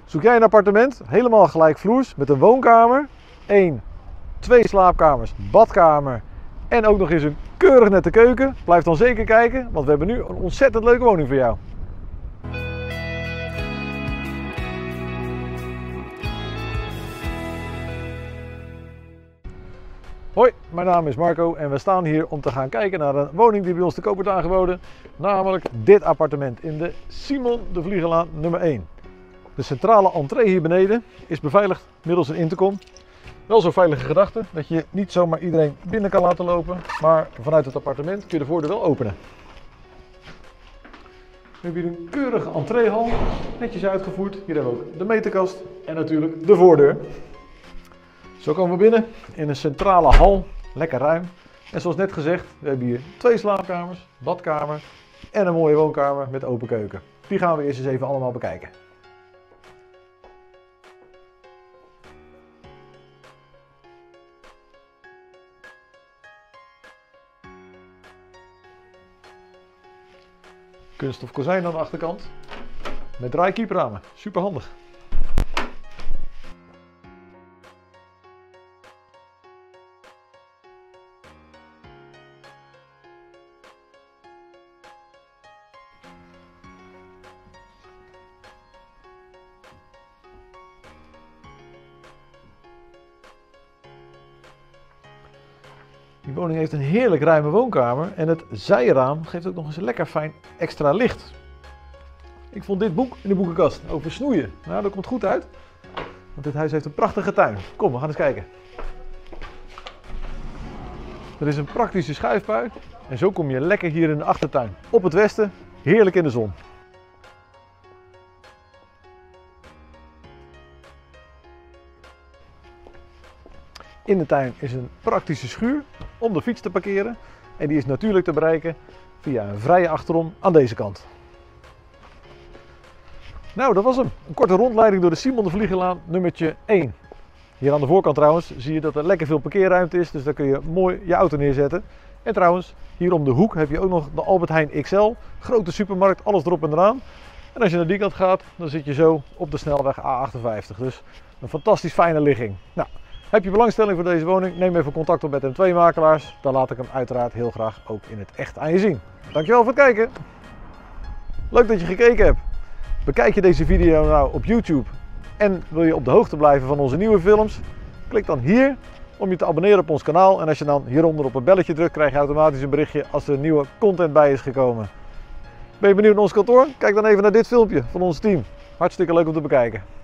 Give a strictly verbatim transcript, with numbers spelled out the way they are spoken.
Zoek jij een appartement, helemaal gelijkvloers, met een woonkamer, één, twee slaapkamers, badkamer en ook nog eens een keurig nette keuken? Blijf dan zeker kijken, want we hebben nu een ontzettend leuke woning voor jou. Hoi, mijn naam is Marco en we staan hier om te gaan kijken naar een woning die bij ons te koop wordt aangeboden. Namelijk dit appartement in de Simon de Vliegerlaan nummer één. De centrale entree hier beneden is beveiligd middels een intercom. Wel zo'n veilige gedachte dat je niet zomaar iedereen binnen kan laten lopen, maar vanuit het appartement kun je de voordeur wel openen. We hebben hier een keurige entreehal, netjes uitgevoerd. Hier hebben we ook de meterkast en natuurlijk de voordeur. Zo komen we binnen in een centrale hal, lekker ruim. En zoals net gezegd, we hebben hier twee slaapkamers, badkamer en een mooie woonkamer met open keuken. Die gaan we eerst eens even allemaal bekijken. Kunststof kozijn aan de achterkant met draaikiepramen, super handig. Die woning heeft een heerlijk ruime woonkamer en het zijraam geeft ook nog eens een lekker fijn extra licht. Ik vond dit boek in de boekenkast over snoeien. Nou, dat komt goed uit, want dit huis heeft een prachtige tuin. Kom, we gaan eens kijken. Er is een praktische schuifpui en zo kom je lekker hier in de achtertuin. Op het westen, heerlijk in de zon. In de tuin is een praktische schuur om de fiets te parkeren en die is natuurlijk te bereiken via een vrije achterom aan deze kant. Nou, dat was hem. Een korte rondleiding door de Simon de Vliegerlaan nummertje één. Hier aan de voorkant trouwens zie je dat er lekker veel parkeerruimte is, dus daar kun je mooi je auto neerzetten. En trouwens, hier om de hoek heb je ook nog de Albert Heijn X L, grote supermarkt, alles erop en eraan. En als je naar die kant gaat, dan zit je zo op de snelweg A achtenvijftig, dus een fantastisch fijne ligging. Nou, heb je belangstelling voor deze woning? Neem even contact op met M twee makelaars. Dan laat ik hem uiteraard heel graag ook in het echt aan je zien. Dankjewel voor het kijken. Leuk dat je gekeken hebt. Bekijk je deze video nou op YouTube en wil je op de hoogte blijven van onze nieuwe films? Klik dan hier om je te abonneren op ons kanaal. En als je dan hieronder op het belletje drukt, krijg je automatisch een berichtje als er nieuwe content bij is gekomen. Ben je benieuwd naar ons kantoor? Kijk dan even naar dit filmpje van ons team. Hartstikke leuk om te bekijken.